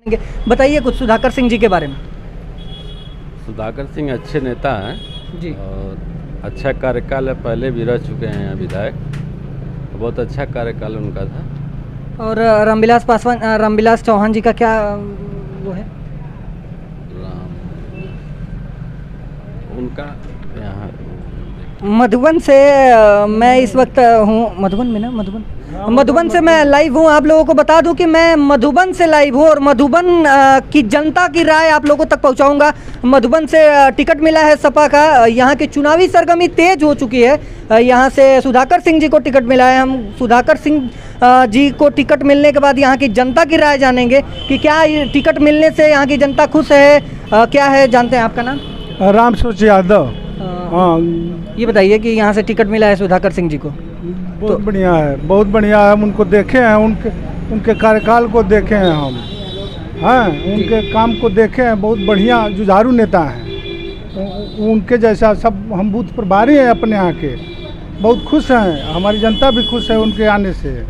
बताइए कुछ सुधाकर सिंह जी के बारे में। सुधाकर सिंह अच्छे नेता हैं जी। और अच्छा कार्यकाल है, पहले भी रह चुके हैं विधायक, बहुत अच्छा कार्यकाल उनका था। और रामविलास चौहान जी का क्या वो है? उनका यहाँ मधुबन से मैं इस वक्त हूँ, मधुबन से मैं लाइव हूँ। आप लोगों को बता दूं कि मैं मधुबन से लाइव हूँ और मधुबन की जनता की राय आप लोगों तक पहुँचाऊँगा। मधुबन से टिकट मिला है सपा का, यहाँ की चुनावी सरगर्मी तेज हो चुकी है। यहाँ से सुधाकर सिंह जी को टिकट मिला है। हम सुधाकर सिंह जी को टिकट मिलने के बाद यहाँ की जनता की राय जानेंगे कि क्या टिकट मिलने से यहाँ की जनता खुश है, क्या है। जानते हैं, आपका नाम? राम सूरज यादव। हाँ, ये बताइए कि यहाँ से टिकट मिला है सुधाकर सिंह जी को। बहुत बढ़िया है, बहुत बढ़िया है। हम उनको देखे हैं, उनके कार्यकाल को देखे हैं हम, हाँ, उनके काम को देखे हैं। बहुत बढ़िया जुझारू नेता हैं। उनके जैसा सब हम बूथ प्रभारी हैं अपने यहाँ के, बहुत खुश हैं। हमारी जनता भी खुश है उनके आने से।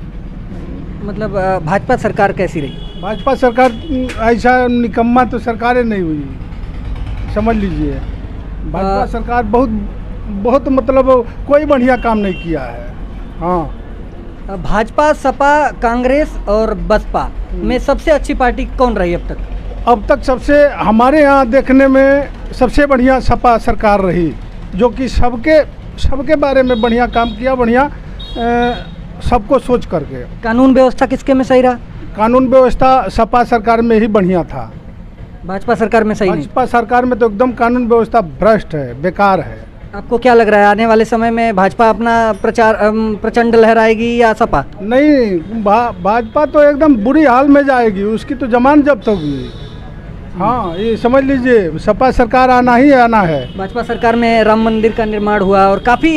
मतलब भाजपा सरकार कैसी रही? भाजपा सरकार ऐसा निकम्मा तो सरकारें नहीं हुई, समझ लीजिए। भाजपा सरकार बहुत मतलब कोई बढ़िया काम नहीं किया है। हाँ, भाजपा, सपा, कांग्रेस और बसपा में सबसे अच्छी पार्टी कौन रही अब तक? अब तक सबसे हमारे यहाँ देखने में सबसे बढ़िया सपा सरकार रही, जो कि सबके बारे में बढ़िया काम किया, बढ़िया सबको सोच करके। कानून व्यवस्था किसके में सही रहा? कानून व्यवस्था सपा सरकार में ही बढ़िया था। भाजपा सरकार में सही नहीं? भाजपा सरकार में तो एकदम कानून व्यवस्था भ्रष्ट है, बेकार है। आपको क्या लग रहा है आने वाले समय में भाजपा अपना प्रचार प्रचंड लहराएगी या सपा? नहीं, भाजपा तो एकदम बुरी हाल में जाएगी, उसकी तो जमान जब्त होगी। हाँ, ये समझ लीजिए, सपा सरकार आना ही आना है। भाजपा सरकार में राम मंदिर का निर्माण हुआ और काफ़ी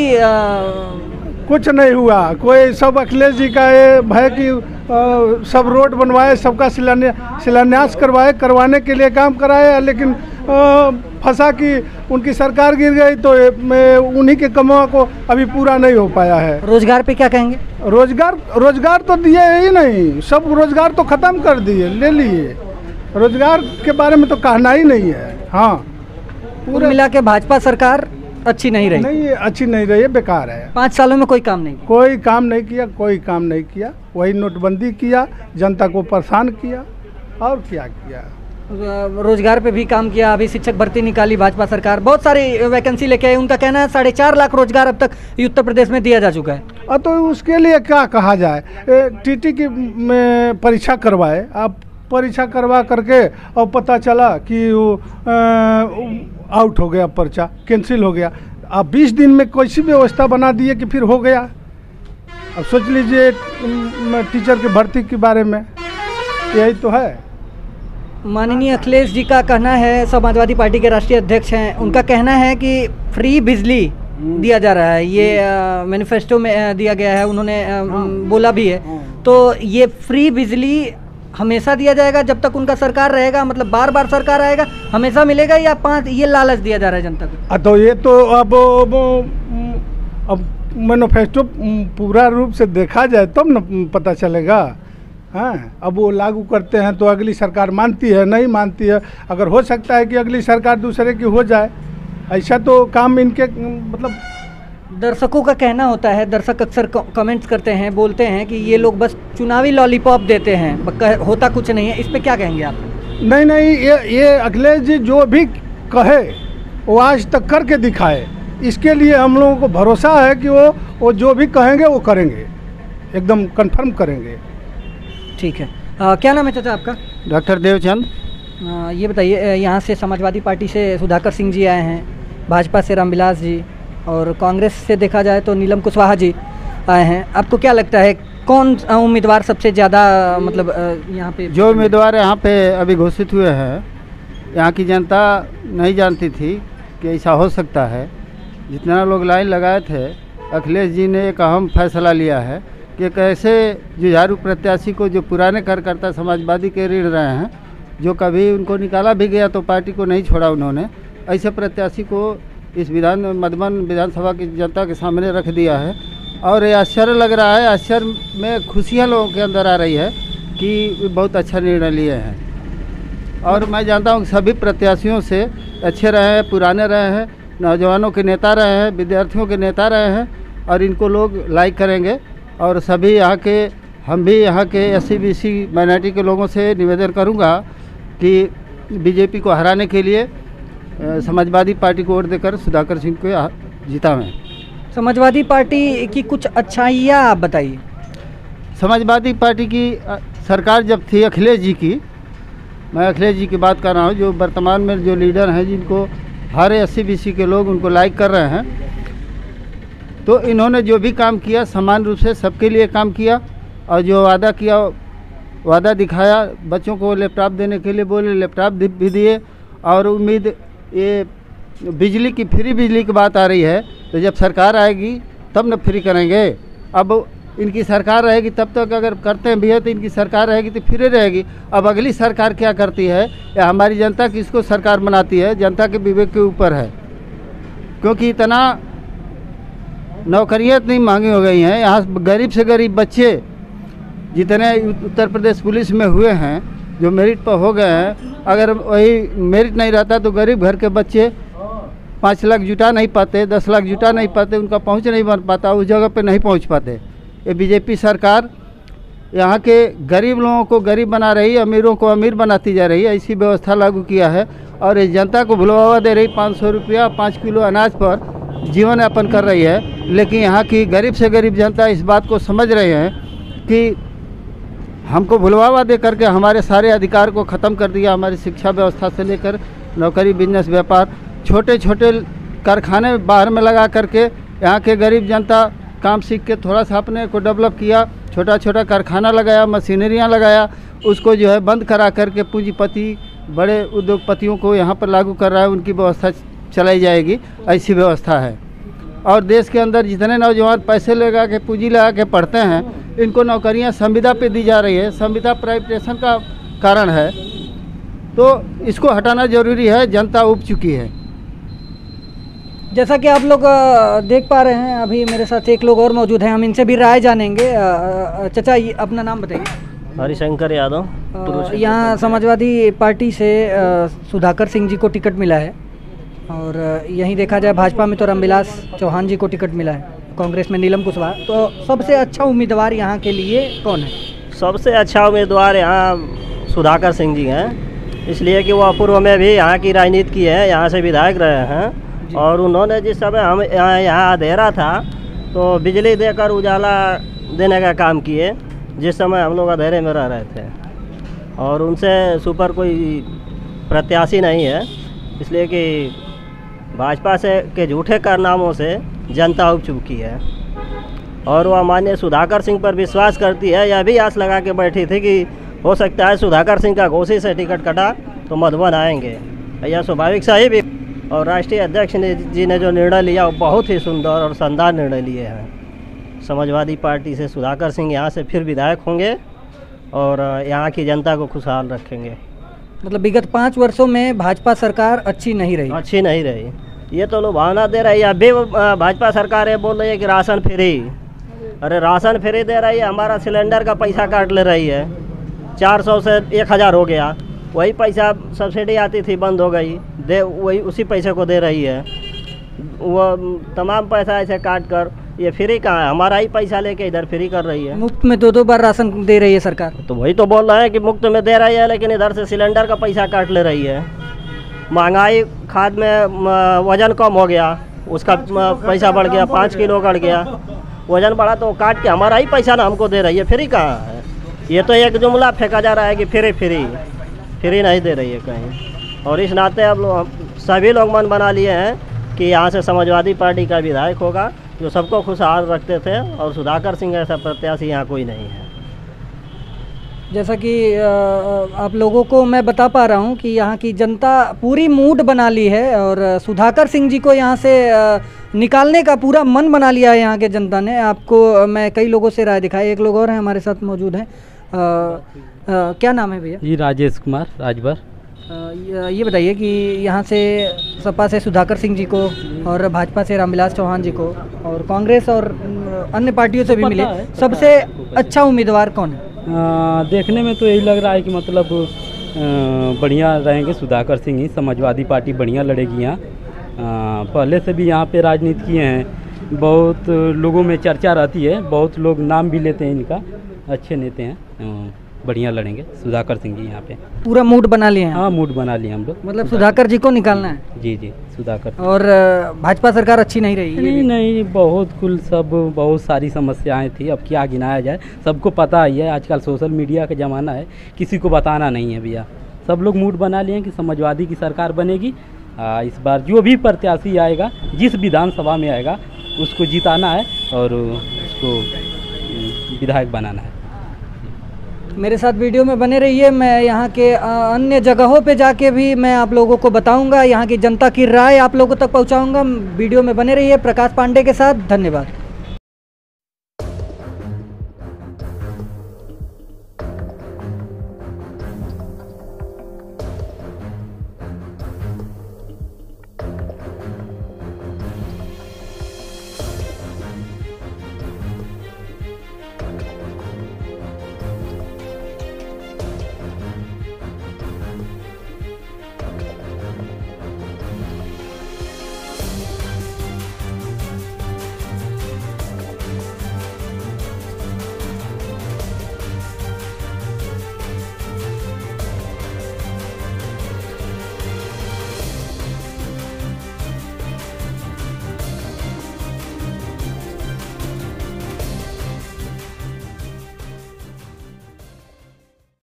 कुछ नहीं हुआ। कोई सब अखिलेश जी का ये भय कि सब रोड बनवाए, सबका शिलान्यास करवाने के लिए काम कराए, लेकिन फंसा कि उनकी सरकार गिर गई तो उन्हीं के कमाओ को अभी पूरा नहीं हो पाया है। रोजगार पे क्या कहेंगे? रोजगार तो दिए ही नहीं, सब रोजगार तो ख़त्म कर दिए, ले लिए। रोजगार के बारे में तो कहना ही नहीं है। हाँ, पूरा मिला के भाजपा सरकार अच्छी नहीं रही। नहीं, अच्छी नहीं रही है, बेकार है। 5 सालों में कोई काम नहीं किया। वही नोटबंदी किया, जनता को परेशान किया, और क्या किया। रोजगार पे भी काम किया। अभी शिक्षक भर्ती निकाली भाजपा सरकार, बहुत सारी वैकेंसी लेके आई। उनका कहना है 4.5 लाख रोजगार अब तक उत्तर प्रदेश में दिया जा चुका है। तो उसके लिए क्या कहा जाए, टीटी की परीक्षा करवाए। आप परीक्षा करवा करके और पता चला कि वो आउट हो गया, पर्चा कैंसिल हो गया। आप 20 दिन में कैसी व्यवस्था बना दिए कि फिर हो गया। अब सोच लीजिए टीचर की भर्ती के बारे में, यही तो है। माननीय अखिलेश जी का कहना है, समाजवादी पार्टी के राष्ट्रीय अध्यक्ष हैं, उनका कहना है कि फ्री बिजली दिया जा रहा है। ये मैनिफेस्टो में दिया गया है, उन्होंने बोला भी है। तो ये फ्री बिजली हमेशा दिया जाएगा जब तक उनका सरकार रहेगा? मतलब बार बार सरकार आएगा, हमेशा मिलेगा, या 5 ये लालच दिया जा रहा है जनता को? तो ये तो अब मैनिफेस्टो पूरा रूप से देखा जाए तब न पता चलेगा। हाँ, अब वो लागू करते हैं तो अगली सरकार मानती है, नहीं मानती है। अगर हो सकता है कि अगली सरकार दूसरे की हो जाए, ऐसा तो काम इनके मतलब। दर्शकों का कहना होता है, दर्शक अक्सर कमेंट्स करते हैं, बोलते हैं कि ये लोग बस चुनावी लॉलीपॉप देते हैं, होता कुछ नहीं है। इस पे क्या कहेंगे आप? नहीं, ये अखिलेश जी जो भी कहे वो आज तक करके दिखाए। इसके लिए हम लोगों को भरोसा है कि वो जो भी कहेंगे वो करेंगे, एकदम कंफर्म करेंगे। ठीक है। क्या नाम है चाचा आपका? डॉक्टर देवचंद। ये बताइए, यहाँ से समाजवादी पार्टी से सुधाकर सिंह जी आए हैं, भाजपा से रामविलास जी, और कांग्रेस से देखा जाए तो नीलम कुशवाहा जी आए हैं। आपको क्या लगता है कौन उम्मीदवार सबसे ज़्यादा मतलब यहाँ पे? जो उम्मीदवार यहाँ पे अभी घोषित हुए हैं, यहाँ की जनता नहीं जानती थी कि ऐसा हो सकता है। जितना लोग लाइन लगाए थे, अखिलेश जी ने एक अहम फैसला लिया है कि कैसे जुझारू प्रत्याशी को, जो पुराने कार्यकर्ता समाजवादी के ऋण रहे हैं, जो कभी उनको निकाला भी गया तो पार्टी को नहीं छोड़ा उन्होंने, ऐसे प्रत्याशी को इस मधुबन विधानसभा की जनता के सामने रख दिया है। और ये आश्चर्य लग रहा है, आश्चर्य में खुशियाँ लोगों के अंदर आ रही है कि बहुत अच्छा निर्णय लिए हैं। और मैं जानता हूँ कि सभी प्रत्याशियों से अच्छे रहे हैं, पुराने रहे हैं, नौजवानों के नेता रहे हैं, विद्यार्थियों के नेता रहे हैं और इनको लोग लाइक करेंगे। और सभी यहाँ के, हम भी यहाँ के SC/BC माइनॉरिटी के लोगों से निवेदन करूँगा कि बीजेपी को हराने के लिए समाजवादी पार्टी को वोट देकर सुधाकर सिंह को जितावें। समाजवादी पार्टी की कुछ अच्छाइयाँ आप बताइए। समाजवादी पार्टी की सरकार जब थी अखिलेश जी की, मैं अखिलेश जी की बात कर रहा हूँ, जो वर्तमान में जो लीडर हैं जिनको हर SC/BC के लोग उनको लाइक कर रहे हैं, तो इन्होंने जो भी काम किया समान रूप से सबके लिए काम किया और जो वादा किया, वादा दिखाया, बच्चों को लैपटॉप देने के लिए बोले, लैपटॉप भी दिए। और उम्मीद ये बिजली की, फ्री बिजली की बात आ रही है, तो जब सरकार आएगी तब न फ्री करेंगे। अब इनकी सरकार रहेगी तब तक अगर करते हैं भी है तो इनकी सरकार रहेगी तो फ्री रहेगी। अब अगली सरकार क्या करती है या हमारी जनता किसको सरकार बनाती है, जनता के विवेक के ऊपर है। क्योंकि इतना नौकरियाँ इतनी महंगी हो गई हैं, यहाँ गरीब से गरीब बच्चे जितने उत्तर प्रदेश पुलिस में हुए हैं, जो मेरिट पर हो गए हैं, अगर वही मेरिट नहीं रहता तो गरीब घर के बच्चे 5 लाख जुटा नहीं पाते, 10 लाख जुटा नहीं पाते, उनका पहुंच नहीं बन पाता, उस जगह पे नहीं पहुंच पाते। ये बीजेपी सरकार यहाँ के गरीब लोगों को गरीब बना रही, अमीरों को अमीर बनाती जा रही है, ऐसी व्यवस्था लागू किया है। और इस जनता को भुलवा दे रही, 500 रुपया 5 किलो अनाज पर जीवन यापन कर रही है। लेकिन यहाँ की गरीब से गरीब जनता इस बात को समझ रहे हैं कि हमको भुलवा दे करके हमारे सारे अधिकार को ख़त्म कर दिया। हमारी शिक्षा व्यवस्था से लेकर नौकरी, बिजनेस, व्यापार, छोटे छोटे कारखाने बाहर में लगा करके यहाँ के गरीब जनता काम सीख के थोड़ा सा अपने को डेवलप किया, छोटा छोटा कारखाना लगाया, मशीनरियाँ लगाया, उसको जो है बंद करा करके पूंजीपति, बड़े उद्योगपतियों को यहाँ पर लागू कर रहा है, उनकी व्यवस्था चलाई जाएगी, ऐसी व्यवस्था है। और देश के अंदर जितने नौजवान पैसे लगा के, पूंजी लगा के पढ़ते हैं, इनको नौकरियां संविदा पे दी जा रही है। संविदा प्राइवेटाइजेशन का कारण है, तो इसको हटाना जरूरी है। जनता उब चुकी है। जैसा कि आप लोग देख पा रहे हैं, अभी मेरे साथ एक लोग और मौजूद हैं, हम इनसे भी राय जानेंगे। चाचा, ये अपना नाम बताइए। हरिशंकर यादव। यहाँ समाजवादी पार्टी से सुधाकर सिंह जी को टिकट मिला है और यहीं देखा जाए भाजपा में तो रामविलास चौहान जी को टिकट मिला है, कांग्रेस में नीलम कुशवाहा। तो सबसे अच्छा उम्मीदवार यहाँ के लिए कौन है? सबसे अच्छा उम्मीदवार यहाँ सुधाकर सिंह जी हैं, इसलिए कि वो पूर्व में भी यहाँ की राजनीति की है, यहाँ से विधायक रहे हैं। और उन्होंने जिस समय हम यहाँ अंधेरा था तो बिजली देकर उजाला देने का काम किए, जिस समय हम लोग अंधेरे में रह रहे थे। और उनसे सुपर कोई प्रत्याशी नहीं है, इसलिए कि भाजपा से के झूठे कारनामों से जनता उब चुकी है और वह माननीय सुधाकर सिंह पर विश्वास करती है। यह भी आस लगा के बैठी थी कि हो सकता है सुधाकर सिंह का घोसी से टिकट कटा तो मधुबन आएंगे, यह स्वाभाविक सही भी। और राष्ट्रीय अध्यक्ष जी ने जो निर्णय लिया वो बहुत ही सुंदर और शानदार निर्णय लिए हैं। समाजवादी पार्टी से सुधाकर सिंह यहाँ से फिर विधायक होंगे और यहाँ की जनता को खुशहाल रखेंगे। मतलब विगत 5 वर्षों में भाजपा सरकार अच्छी नहीं रही। ये तो लुभावना दे रही है। अभी भाजपा सरकार है बोल रही है कि राशन फ्री, अरे राशन फ्री दे रही है, हमारा सिलेंडर का पैसा काट ले रही है, 400 से 1000 हो गया। वही पैसा सब्सिडी आती थी बंद हो गई, दे वही उसी पैसे को दे रही है। वो तमाम पैसा ऐसे काट कर ये फ्री कहाँ है, हमारा ही पैसा लेके इधर फ्री कर रही है। मुफ्त में 2-2 बार राशन दे रही है सरकार। तो वही तो बोल रहे हैं कि मुफ्त में दे रही है, लेकिन इधर से सिलेंडर का पैसा काट ले रही है। महंगाई, खाद में वज़न कम हो गया, उसका पैसा बढ़ गया, 5 किलो बढ़ गया, वज़न बढ़ा तो काट के हमारा ही पैसा ना हमको दे रही है। फ्री कहाँ है? ये तो एक जुमला फेंका जा रहा है कि फ्री नहीं दे रही है कहीं। और इस नाते अब सभी लोग मन बना लिए हैं कि यहाँ से समाजवादी पार्टी का विधायक होगा जो सबको खुशहाल रखते थे, और सुधाकर सिंह ऐसा प्रत्याशी यहाँ कोई नहीं है। जैसा कि आप लोगों को मैं बता पा रहा हूँ कि यहाँ की जनता पूरी मूड बना ली है और सुधाकर सिंह जी को यहाँ से निकालने का पूरा मन बना लिया है यहाँ के जनता ने। आपको मैं कई लोगों से राय दिखाई, एक लोग और हैं हमारे साथ मौजूद हैं। क्या नाम है भैया? जी राजेश कुमार राजभर। ये बताइए कि यहाँ से सपा से सुधाकर सिंह जी को और भाजपा से रामविलास चौहान जी को और कांग्रेस और अन्य पार्टियों से भी मिले, सबसे अच्छा उम्मीदवार कौन है? देखने में तो यही लग रहा है कि मतलब बढ़िया रहेंगे सुधाकर सिंह ही, समाजवादी पार्टी बढ़िया लड़ेगी यहाँ। पहले से भी यहाँ पे राजनीति किए हैं, बहुत लोगों में चर्चा रहती है, बहुत लोग नाम भी लेते हैं इनका, अच्छे नेता हैं, बढ़िया लड़ेंगे सुधाकर सिंह जी यहाँ पे। पूरा मूड बना लिए हैं? हाँ, मूड बना लिए हम लोग। मतलब सुधाकर जी को निकालना है? जी जी, सुधाकर। और भाजपा सरकार अच्छी नहीं रही? नहीं, बहुत कुल सब बहुत सारी समस्याएं थी, अब क्या गिनाया जाए, सबको पता ही है, आजकल सोशल मीडिया का ज़माना है, किसी को बताना नहीं है भैया। सब लोग मूड बना लिए हैं कि समाजवादी की सरकार बनेगी। इस बार जो भी प्रत्याशी आएगा, जिस विधानसभा में आएगा, उसको जिताना है और उसको विधायक बनाना है। मेरे साथ वीडियो में बने रहिए, मैं यहाँ के अन्य जगहों पे जाके भी मैं आप लोगों को बताऊंगा, यहाँ की जनता की राय आप लोगों तक पहुँचाऊंगा। वीडियो में बने रहिए प्रकाश पांडे के साथ। धन्यवाद।